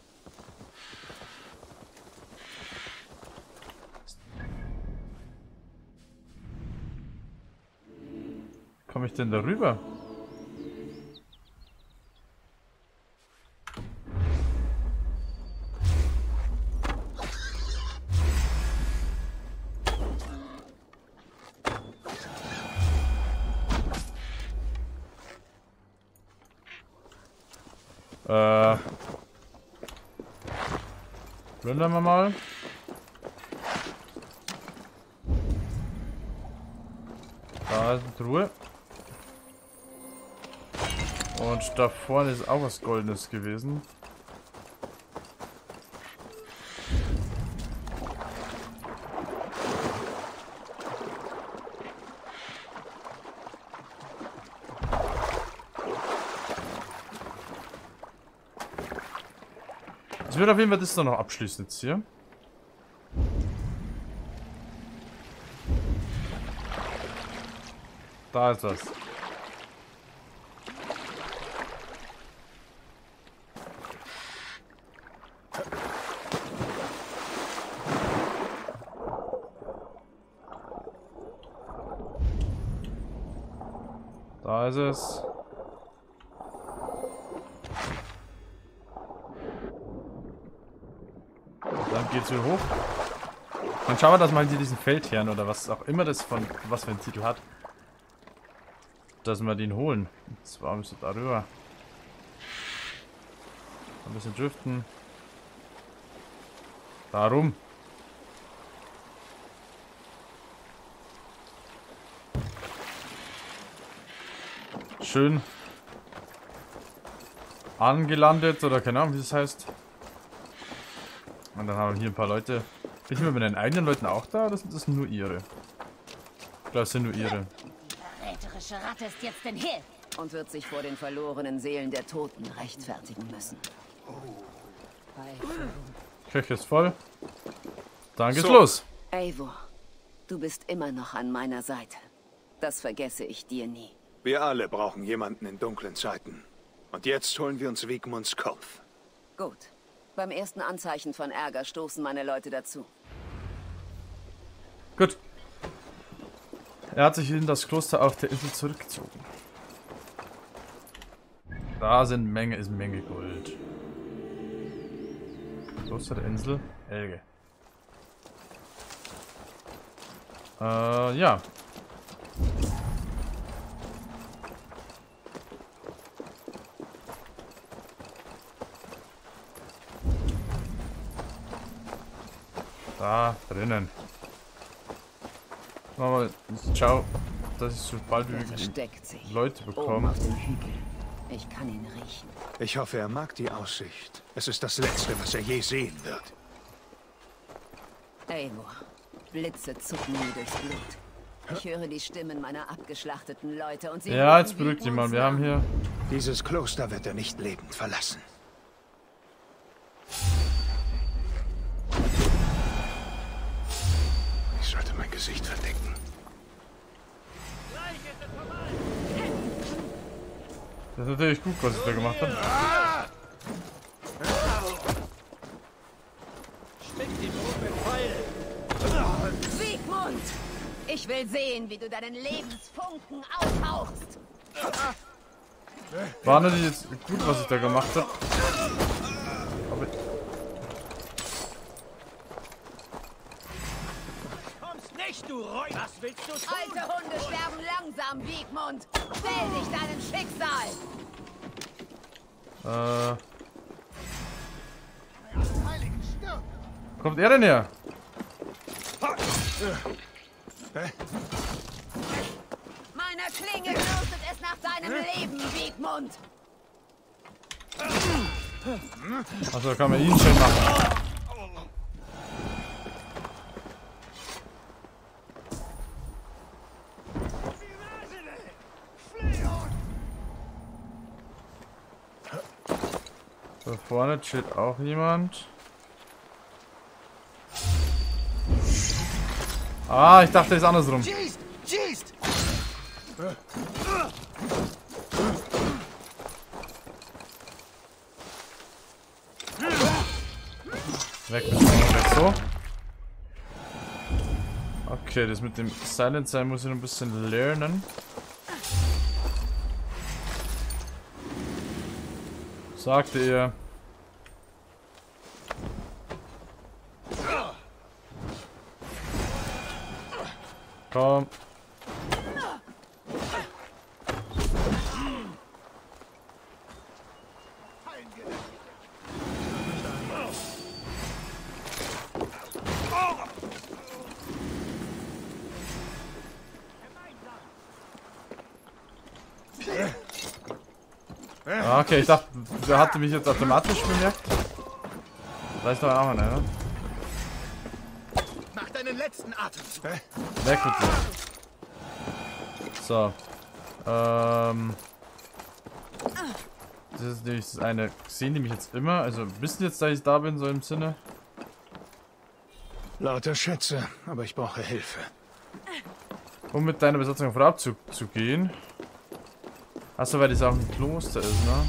Speaker 1: Komme ich denn darüber? Äh. Plündern wir mal. Da ist eine Truhe. Und da vorne ist auch was Goldenes gewesen. Ich würde auf jeden Fall das dann noch abschließen jetzt hier. Da ist was. Da ist es. Dann geht's wieder hoch. Dann schauen wir, dass man hier diesen Feldherrn oder was auch immer das von was für einen Titel hat, dass wir den holen. Und zwar müssen wir darüber. Ein bisschen driften. Darum. Schön angelandet oder keine Ahnung, wie das heißt. Und dann haben wir hier ein paar Leute. Bin ich mit meinen eigenen Leuten auch da oder sind das nur ihre? Ich glaube, es sind nur ihre.
Speaker 2: Die verräterische Ratte ist jetzt in Hill und wird sich vor den verlorenen Seelen der Toten rechtfertigen müssen.
Speaker 1: Kirche ist voll. Dann geht's so los.
Speaker 2: Eivor, du bist immer noch an meiner Seite. Das vergesse ich dir nie.
Speaker 3: Wir alle brauchen jemanden in dunklen Zeiten. Und jetzt holen wir uns Wigmunds Kopf.
Speaker 2: Gut. Beim ersten Anzeichen von Ärger stoßen meine Leute dazu.
Speaker 1: Gut. Er hat sich in das Kloster auf der Insel zurückgezogen. Da sind Menge, ist Menge Gold. Kloster der Insel, Elge. Äh, ja. Da drinnen. Mal schau, dass ich so bald wie möglich Leute bekomme.
Speaker 2: Auf dem Hügel. Ich kann ihn riechen.
Speaker 3: Ich hoffe, er mag die Aussicht. Es ist das Letzte, was er je sehen wird.
Speaker 2: Eivor, Blitze zucken mir durchs Blut. Ich höre die Stimmen meiner abgeschlachteten Leute und sie...
Speaker 1: Ja, jetzt beruhigt dich mal. Wir haben hier...
Speaker 3: Dieses Kloster wird er nicht lebend verlassen. Ich sollte mein Gesicht verdecken.
Speaker 1: Das ist natürlich gut, was ich da gemacht habe.
Speaker 2: Wigmund! Ich will sehen, wie du deinen Lebensfunken aushauchst.
Speaker 1: War natürlich jetzt gut, was ich da gemacht habe. Aber
Speaker 7: Kommst nicht, du Räuber! Was willst du tun?
Speaker 2: Alte Hunde sterben langsam, Wigmund. Stell dich deinem Schicksal.
Speaker 1: Äh. Kommt er denn her?
Speaker 2: Meiner Klinge dürstet es nach deinem Leben, Wigmund.
Speaker 1: Also kann man ihn schön machen. Da vorne chillt auch jemand. Ah, ich dachte, er ist andersrum. Weg mit dem weg so. Okay, das mit dem Silent sein muss ich noch ein bisschen lernen. Sagte er. Komm. Ah, okay, ich dachte, der hatte mich jetzt automatisch bemerkt. Da ist doch auch einer, ne?
Speaker 7: Mach deinen letzten Atemzug.
Speaker 1: Weg mit dir. So. Ähm. Das ist nämlich das eine. Sehen die mich jetzt immer? Also wissen jetzt, dass ich da bin, so im Sinne?
Speaker 3: Lauter Schätze, aber ich brauche Hilfe.
Speaker 1: Um mit deiner Besatzung auf Raubzug zu gehen. Achso, weil das auch ein Kloster ist, ne?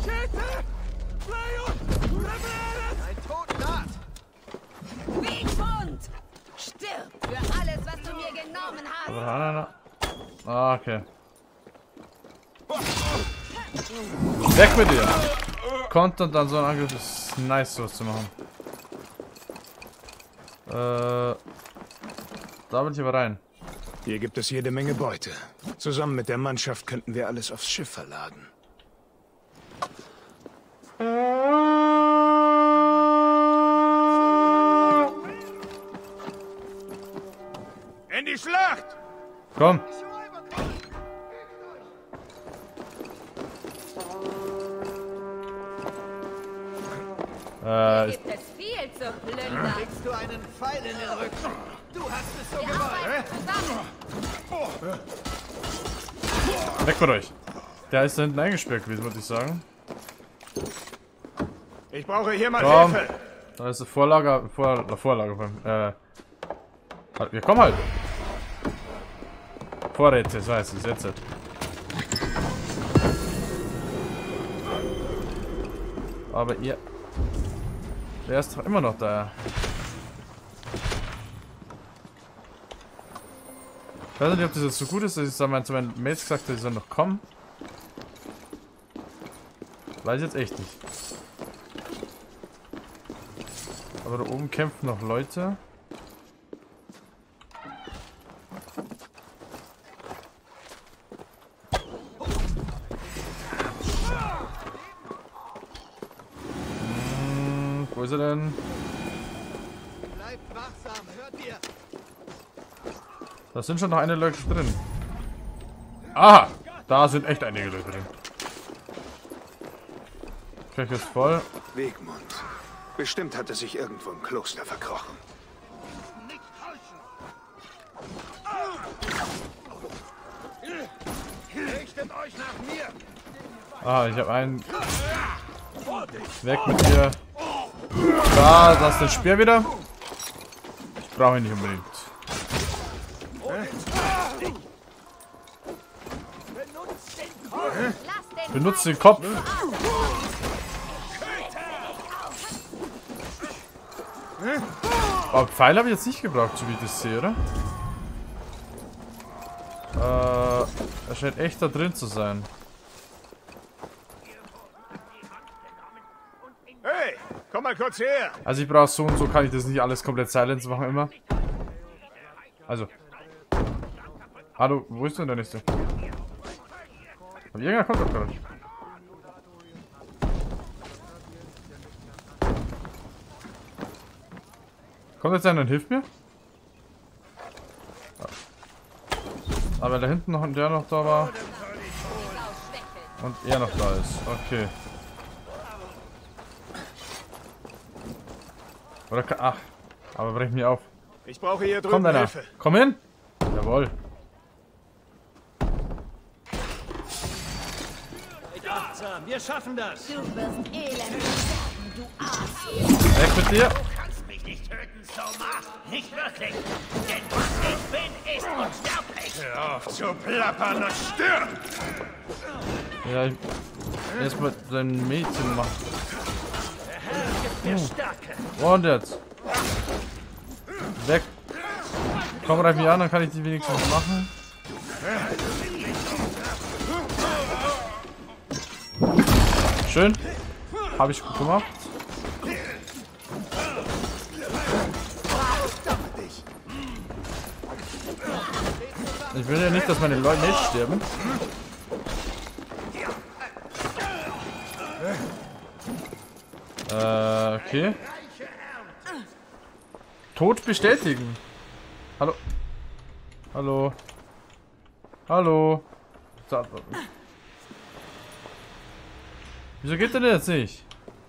Speaker 7: Ein Totenart!
Speaker 8: Wiegmund! Stirb für alles, was du mir genommen hast!
Speaker 1: Aber na, na. Ah, okay. Weg mit dir! Konter und dann so ein Angriff ist nice, sowas zu machen. Äh. Da will ich aber rein.
Speaker 3: Hier gibt es jede Menge Beute. Zusammen mit der Mannschaft könnten wir alles aufs Schiff verladen.
Speaker 7: In die Schlacht!
Speaker 1: Komm! Äh, ich,
Speaker 8: Gibt es viel zu plündern.
Speaker 7: Kriegst du einen Pfeil in den Rücken? Du hast es so
Speaker 8: Wir
Speaker 7: gewollt!
Speaker 8: arbeiten zusammen.
Speaker 1: weg mit euch! Der ist da hinten eingesperrt gewesen, würde ich sagen.
Speaker 3: Ich brauche hier mal
Speaker 1: Komm!
Speaker 3: Hilfe!
Speaker 1: Da ist eine Vorlage, Vor, Vorlage beim, äh. Halt, wir kommen halt! Vorräte, so heißt es jetzt. Aber ihr. Der ist doch immer noch da. Ich weiß nicht, ob das jetzt so gut ist, dass ich zu meinen Mates gesagt habe, die sollen noch kommen. Weiß ich jetzt echt nicht. Aber da oben kämpfen noch Leute. Hm, wo ist er denn?
Speaker 7: Bleibt wachsam, hört ihr?
Speaker 1: Da sind schon noch einige Leute drin. Aha! Da sind echt einige Leute drin. Kirche ist voll.
Speaker 3: Wegmund. Bestimmt hat er sich irgendwo im Kloster verkrochen.
Speaker 7: Richtet euch nach mir!
Speaker 1: Ah, ich habe einen. Weg mit dir. Da, das ist der Speer wieder. Ich brauche ihn nicht unbedingt. Benutzt den Kopf. Aber Pfeil habe ich jetzt nicht gebraucht, so wie ich das sehe, oder? Äh, er scheint echt da drin zu sein.
Speaker 3: Hey, komm mal kurz her!
Speaker 1: Also ich brauche so und so, kann ich das nicht alles komplett silence machen immer. Also. Hallo, wo ist denn der nächste? Aber irgendeiner kommt doch gerade. Kommt jetzt einer und hilft mir? Aber da hinten noch der noch da war. Und er noch da ist. Okay. Oder kann, ach, aber brech mich auf.
Speaker 3: Ich brauche hier
Speaker 1: Komm,
Speaker 3: drüben
Speaker 1: deiner.
Speaker 3: Hilfe.
Speaker 1: Komm hin. Jawohl.
Speaker 7: Wir schaffen das!
Speaker 8: Du wirst elend sterben, du Arsch.
Speaker 1: Weg mit dir.
Speaker 7: Du kannst mich nicht töten, Soma! Nicht wirklich! Denn was ich bin, ist unsterblich!
Speaker 3: Hör auf zu plappern und stirb!
Speaker 1: Ja, ich erstmal sein Mädchen machen.
Speaker 7: Der Stärke!
Speaker 1: Und jetzt. Weg. Komm, reif mich an, dann kann ich die wenigstens machen. Schön. Habe ich gut gemacht. Ich will ja nicht, dass meine Leute nicht sterben. Äh, okay. Tod bestätigen. Hallo. Hallo. Hallo. Wieso geht denn jetzt nicht?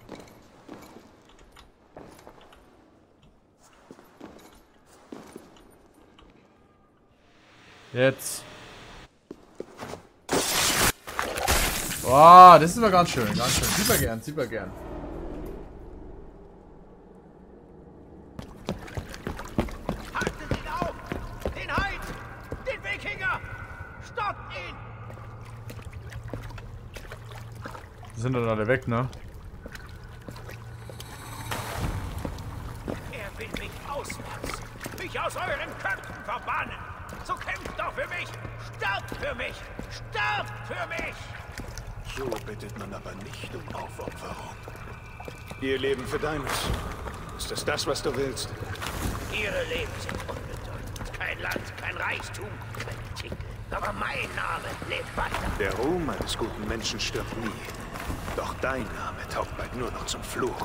Speaker 1: Jetzt. Boah, das ist aber ganz schön, ganz schön. Super gern, super gern.
Speaker 7: Haltet ihn auf! Den Heid! Den Wikinger! Stoppt ihn!
Speaker 1: Die sind dann alle weg, ne?
Speaker 7: Er will mich ausmerzen, mich aus euren Köpfen verbannen. So kämpft doch für mich! Stirbt für mich! Stirbt für mich!
Speaker 3: So bittet man aber nicht um Aufopferung. Ihr Leben für deines. Ist das das, was du willst?
Speaker 7: Ihre Leben sind unbedeutend. Kein Land, kein Reichtum, kein Titel. Aber mein Name lebt weiter.
Speaker 3: Der Ruhm eines guten Menschen stirbt nie. Doch dein Name taugt bald nur noch zum Fluchen.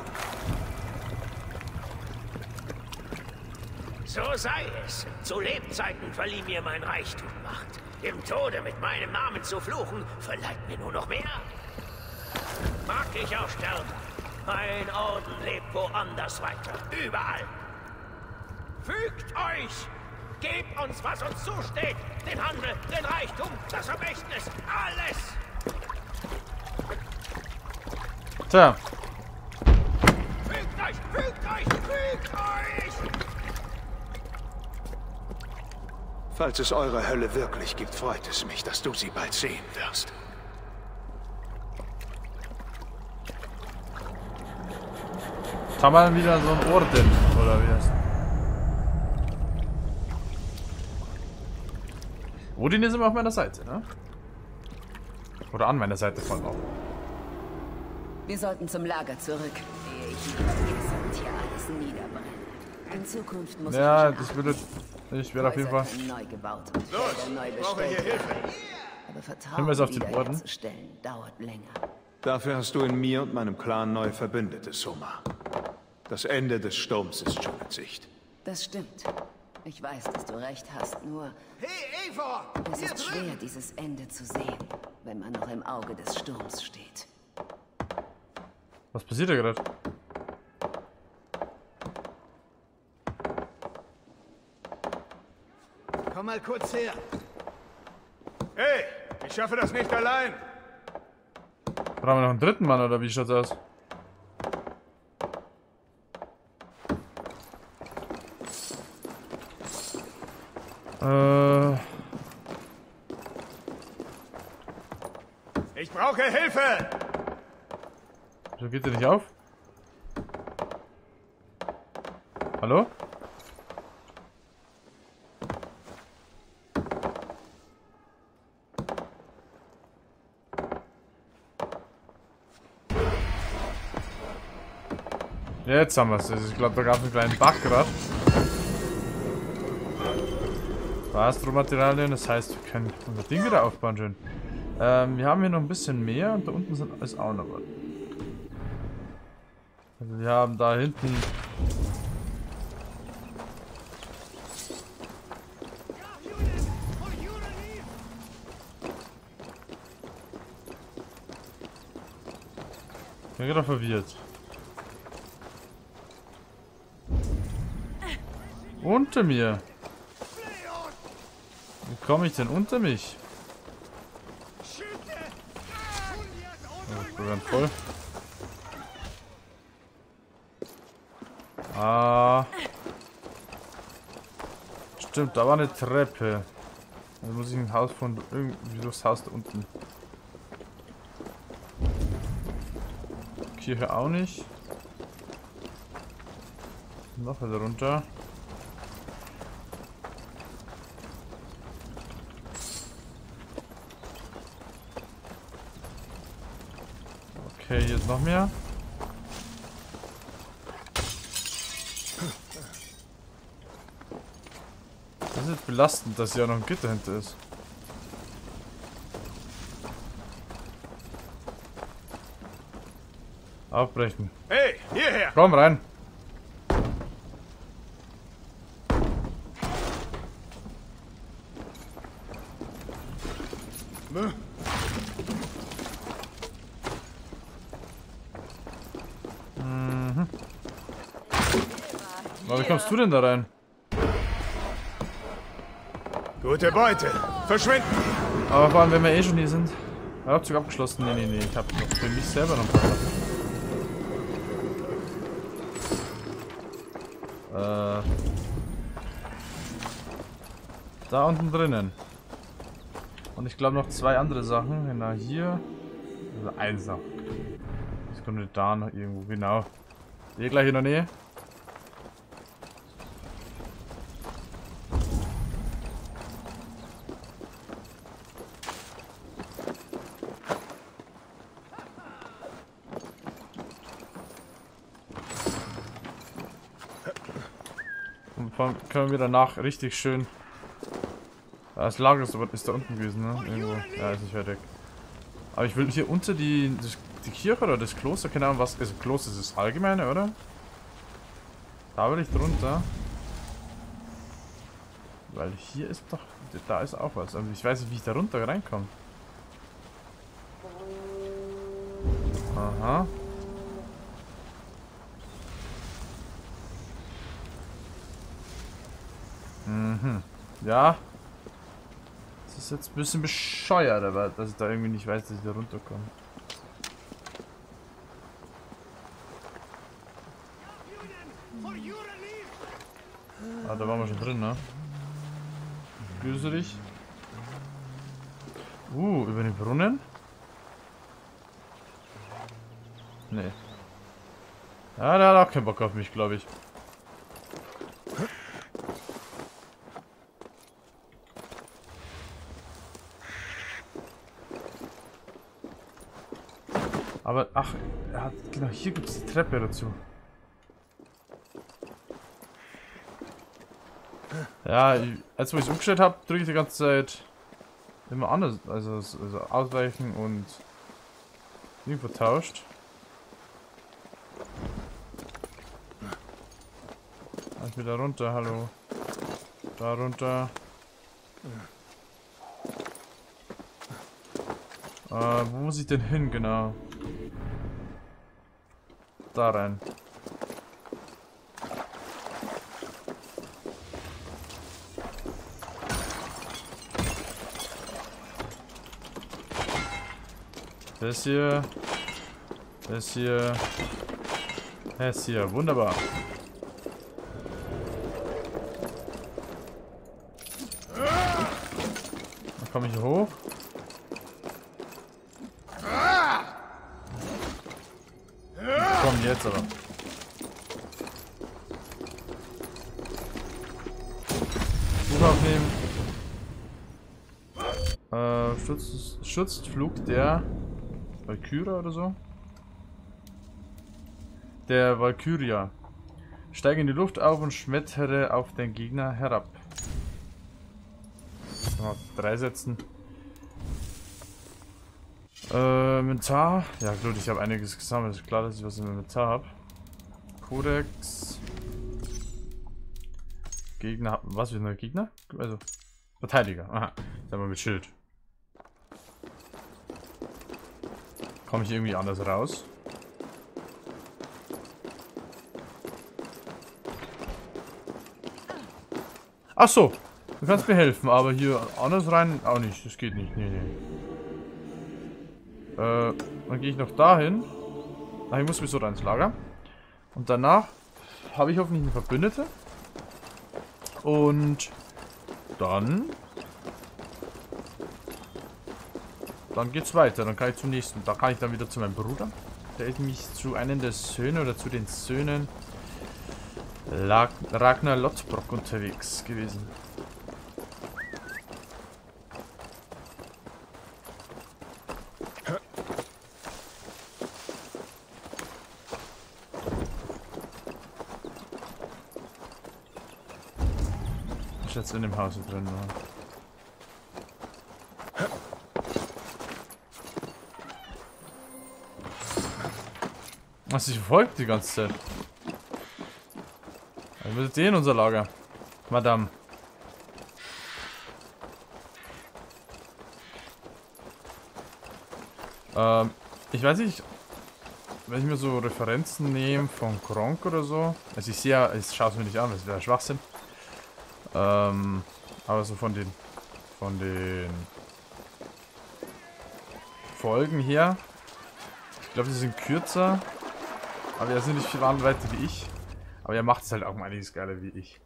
Speaker 7: So sei es. Zu Lebzeiten verlieh mir mein Reichtum Macht. Im Tode mit meinem Namen zu fluchen, verleiht mir nur noch mehr. Mag ich auch sterben. Mein Orden lebt woanders weiter. Überall. Fügt euch! Gebt uns, was uns zusteht. Den Handel, den Reichtum, das Vermächtnis, alles!
Speaker 1: Tja.
Speaker 7: Fügt euch! Fügt euch! Fügt euch!
Speaker 3: Falls es eure Hölle wirklich gibt, freut es mich, dass du sie bald sehen wirst.
Speaker 1: Jetzt haben wir wieder so einen Orden, oder wie heißt? Odin ist immer auf meiner Seite, ne? Oder an meiner Seite von auch.
Speaker 2: Wir sollten zum Lager zurück, ehe ich hier vergesse und hier alles niederbrenne. In Zukunft muss
Speaker 1: Ja,
Speaker 2: ich
Speaker 1: das würde... Ich werde auf jeden Fall...
Speaker 2: neu gebaut und
Speaker 3: Los,
Speaker 2: neu
Speaker 3: ich brauche hier Hilfe.
Speaker 2: Aber
Speaker 1: Können wir
Speaker 2: Vertrauen
Speaker 1: es auf den Orden?
Speaker 2: wiederherzustellen dauert länger.
Speaker 3: Dafür hast du in mir und meinem Clan neue Verbündete, Soma. Das Ende des Sturms ist schon in Sicht.
Speaker 2: Das stimmt. Ich weiß, dass du recht hast, nur
Speaker 7: Hey, Eivor!
Speaker 2: es ist schwer, dieses Ende zu sehen, wenn man noch im Auge des Sturms steht.
Speaker 1: Was passiert da gerade?
Speaker 7: Komm mal kurz her.
Speaker 3: Hey, ich schaffe das nicht allein.
Speaker 1: Brauchen wir noch einen dritten Mann, oder wie schaut's aus? Äh...
Speaker 3: Ich brauche Hilfe!
Speaker 1: Wieso geht der nicht auf? Hallo? Jetzt haben wir es. Ich glaube, da gab es einen kleinen Bug gerade. Astromaterialien, das heißt, wir können unser Ding wieder aufbauen, schön. Ähm, wir haben hier noch ein bisschen mehr und da unten sind ist auch noch was. Also wir haben da hinten... Ich bin gerade verwirrt. Unter mir. Wie komme ich denn unter mich? Oh, wir werden voll. Ah. Stimmt, da war eine Treppe. Da muss ich ein Haus von irgendwie durchs Haus da unten. Kirche auch nicht. Noch weiter runter. Okay, hier ist noch mehr. Das ist jetzt belastend, dass hier auch noch ein Gitter hinter ist. Aufbrechen.
Speaker 3: Hey, hierher!
Speaker 1: Komm rein. Mhm. Aber wie kommst du denn da rein?
Speaker 3: Gute Beute. Verschwinden!
Speaker 1: Aber vor allem, wenn wir eh schon hier sind. Abzug abgeschlossen. Nee, nee, nee. Ich hab noch für mich selber noch ein paar. Äh. Da unten drinnen. Und ich glaube noch zwei andere Sachen. Na, hier. Also eins noch. Das kommt da noch irgendwo. Genau. Hier gleich in der Nähe. Und vor allem können wir danach richtig schön. Das Lager ist, ist da unten gewesen, ne? Irgendwo. Ja, ist nicht weit weg. Aber ich will hier unter die, die, die Kirche oder das Kloster, keine Ahnung, was. Also Kloster ist das Allgemeine, oder? Da will ich drunter. Weil hier ist doch. Da ist auch was. Aber ich weiß nicht, wie ich da runter reinkomme. Aha. Mhm. Ja. Das ist jetzt ein bisschen bescheuert, aber dass ich da irgendwie nicht weiß, dass ich da runterkomme. Ah, da waren wir schon drin, ne? Grüße dich. Uh, über den Brunnen? Nee. Ja, der hat auch keinen Bock auf mich, glaube ich. Aber, ach, er hat, genau, hier gibt es die Treppe dazu. Ja, als wo ich es umgestellt habe, drücke ich die ganze Zeit immer anders, also, also ausweichen und irgendwo tauscht. Halt wieder runter, hallo. Da runter. Äh, wo muss ich denn hin, genau? Da rein. Das hier. Das hier. Das hier. Wunderbar. Dann komme ich hier hoch. Komm jetzt aber. Buch aufnehmen. Äh, Schutz, Schutzflug der Valkyria oder so? Der Valkyria. Steige in die Luft auf und schmettere auf den Gegner herab. Mal drei setzen. Äh, Inventar. Ja gut, ich habe einiges gesammelt. Ist klar, dass ich was im Inventar habe. Kodex. Gegner. Was für ein Gegner? Also. Verteidiger. Aha. Sagen wir mit Schild. Komme ich irgendwie anders raus? Ach so. Du kannst mir helfen, aber hier anders rein auch nicht. Das geht nicht. Nee, nee. Äh, dann gehe ich noch dahin. Ach, ich muss mich so rein ins Lager. Und danach habe ich hoffentlich eine Verbündete. Und dann... Dann geht's weiter. Dann kann ich zum nächsten. Da kann ich dann wieder zu meinem Bruder. Der ist nämlich zu einem der Söhne oder zu den Söhnen Lag Ragnar Lothbrok unterwegs gewesen. Ich jetzt in dem Haus drin war. Was sie verfolgt die ganze Zeit. Wir sind eh in unser Lager. Madame. Ähm, ich weiß nicht, wenn ich mir so Referenzen nehme von Gronkh oder so. Also ich sehe ja, ich schaue es mir nicht an, das wäre Schwachsinn. Ähm, aber so von den von den Folgen her. Ich glaube, die sind kürzer. Aber er sind nicht viel weiter wie ich. Aber er macht es halt auch um einiges geiler wie ich.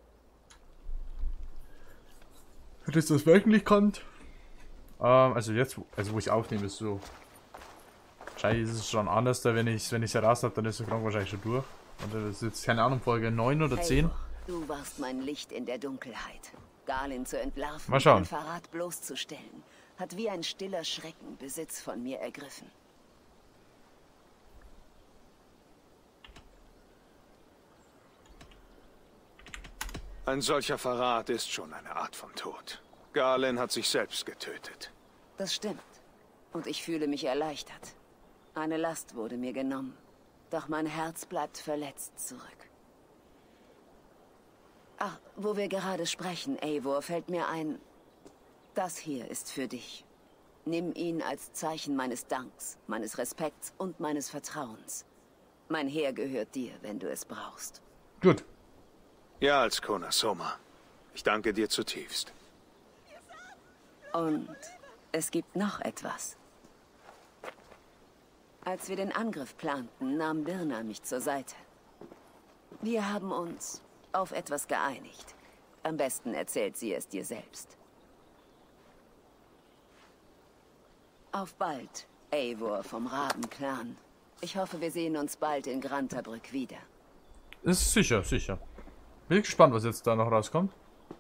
Speaker 1: Wenn das das wöchentlich kommt. Ähm, also jetzt, also wo ich aufnehme, ist so. Wahrscheinlich ist es schon anders, da wenn ich wenn ich es heraus habe, dann ist der Krank wahrscheinlich schon durch. Und das ist jetzt, keine Ahnung, Folge neun oder zehn.
Speaker 8: Eivor, du warst mein Licht in der Dunkelheit. Galen zu entlarven
Speaker 1: Mal schauen.
Speaker 8: und Verrat bloßzustellen, hat wie ein stiller Schrecken Besitz von mir ergriffen.
Speaker 3: Ein solcher Verrat ist schon eine Art von Tod. Galen hat sich selbst getötet.
Speaker 8: Das stimmt. Und ich fühle mich erleichtert. Eine Last wurde mir genommen. Doch mein Herz bleibt verletzt zurück. Ach, wo wir gerade sprechen, Eivor, fällt mir ein... Das hier ist für dich. Nimm ihn als Zeichen meines Danks, meines Respekts und meines Vertrauens. Mein Heer gehört dir, wenn du es brauchst.
Speaker 1: Gut.
Speaker 3: Ja, als Kona Soma. Ich danke dir zutiefst.
Speaker 8: Und es gibt noch etwas. Als wir den Angriff planten, nahm Birna mich zur Seite. Wir haben uns auf etwas geeinigt. Am besten erzählt sie es dir selbst. Auf bald, Eivor vom Rabenclan. Ich hoffe, wir sehen uns bald in Grantabrück wieder.
Speaker 1: Ist sicher, sicher. Bin ich gespannt, was jetzt da noch rauskommt.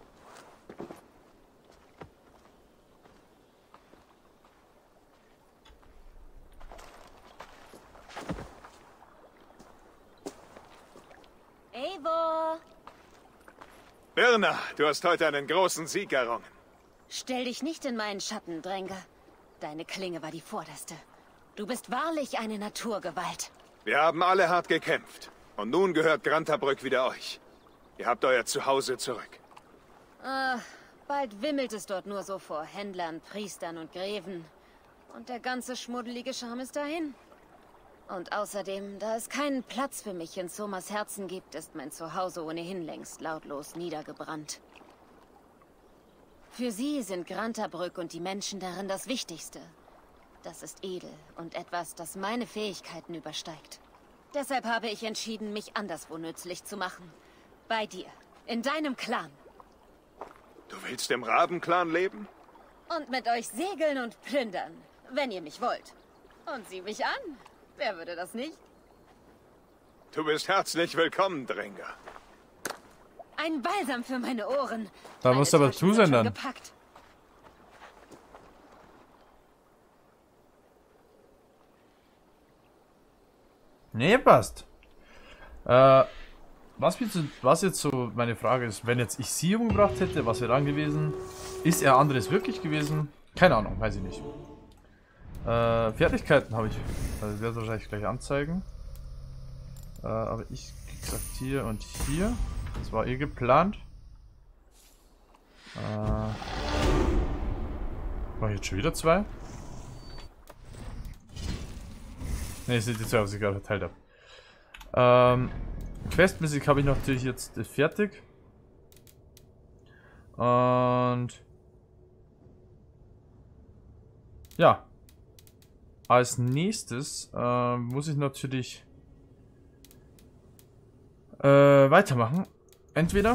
Speaker 2: Eivor!
Speaker 3: Birna, du hast heute einen großen Sieg errungen.
Speaker 2: Stell dich nicht in meinen Schatten, Dränge. Deine Klinge war die vorderste. Du bist wahrlich eine Naturgewalt.
Speaker 3: Wir haben alle hart gekämpft. Und nun gehört Grantabrück wieder euch. Ihr habt euer Zuhause zurück.
Speaker 2: Ah, bald wimmelt es dort nur so vor Händlern, Priestern und Greven. Und der ganze schmuddelige Charme ist dahin. Und außerdem, da es keinen Platz für mich in Somas Herzen gibt, ist mein Zuhause ohnehin längst lautlos niedergebrannt. Für sie sind Grantabrück und die Menschen darin das Wichtigste. Das ist edel und etwas, das meine Fähigkeiten übersteigt. Deshalb habe ich entschieden, mich anderswo nützlich zu machen. Bei dir. In deinem Clan.
Speaker 3: Du willst im Rabenclan leben?
Speaker 2: Und mit euch segeln und plündern, wenn ihr mich wollt. Und sieh mich an. Wer würde das nicht?
Speaker 3: Du bist herzlich willkommen, Dränger.
Speaker 2: Ein Balsam für meine Ohren.
Speaker 1: Da
Speaker 2: Meine
Speaker 1: musst du aber
Speaker 2: Taschen sind schon
Speaker 1: zusenden.
Speaker 2: gepackt.
Speaker 1: Nee, passt. Äh, was, jetzt, was jetzt so meine Frage ist, wenn jetzt ich sie umgebracht hätte, was wäre dann gewesen? Ist er anderes wirklich gewesen? Keine Ahnung, weiß ich nicht. Äh, Fertigkeiten habe ich. Also werde ich wahrscheinlich gleich anzeigen. Äh, aber ich, wie gesagt, hier und hier. Das war eh geplant. Äh, war jetzt schon wieder zwei? Ne, es sind die zwei, was ich gerade verteilt habe. Ähm, Questmäßig habe ich natürlich jetzt äh, fertig. Und ja. Als nächstes äh, muss ich natürlich äh, weitermachen. Entweder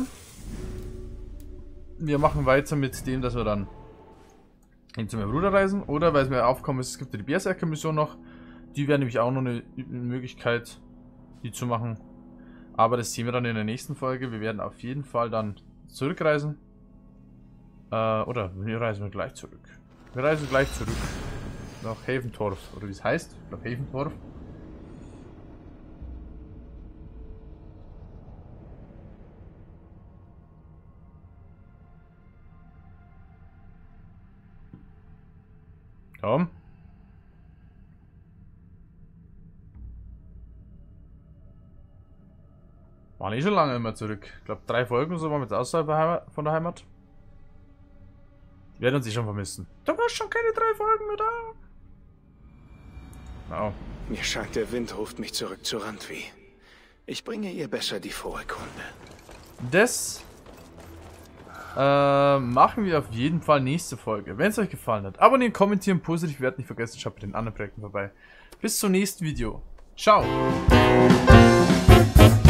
Speaker 1: wir machen weiter mit dem, dass wir dann hin zu meinem Bruder reisen, oder weil es mir aufkommen ist, es gibt ja die Berserker-Mission noch. Die wäre nämlich auch noch eine Möglichkeit, die zu machen. Aber das sehen wir dann in der nächsten Folge. Wir werden auf jeden Fall dann zurückreisen. Äh, oder wir reisen wir gleich zurück. Wir reisen gleich zurück. Nach Haventorf. Oder wie es heißt. Ich glaube Haventorf. Komm. Waren eh schon lange immer zurück. Ich glaube, drei Folgen so waren wir jetzt außerhalb von der Heimat. Wir werden uns eh schon vermissen. Da warst schon keine drei Folgen mehr da. Oh.
Speaker 3: Mir scheint, der Wind ruft mich zurück zu Randvi. Ich bringe ihr besser die frohe Kunde.
Speaker 1: Das äh, machen wir auf jeden Fall nächste Folge. Wenn es euch gefallen hat, abonnieren, kommentieren, positiv bewerten, nicht vergessen, schaut bei den anderen Projekten vorbei. Bis zum nächsten Video. Ciao.